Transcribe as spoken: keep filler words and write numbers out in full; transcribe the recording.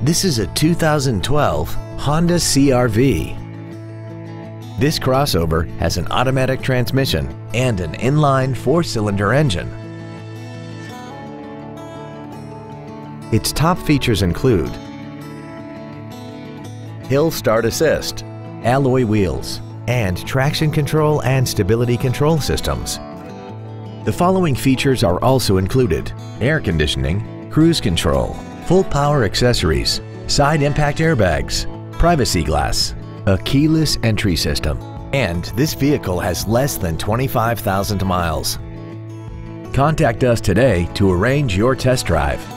This is a two thousand twelve Honda C R V. This crossover has an automatic transmission and an inline four-cylinder engine. Its top features include Hill Start Assist, alloy wheels, and traction control and stability control systems. The following features are also included: air conditioning, cruise control, full power accessories, side impact airbags, privacy glass, a keyless entry system, and this vehicle has less than twenty-five thousand miles. Contact us today to arrange your test drive.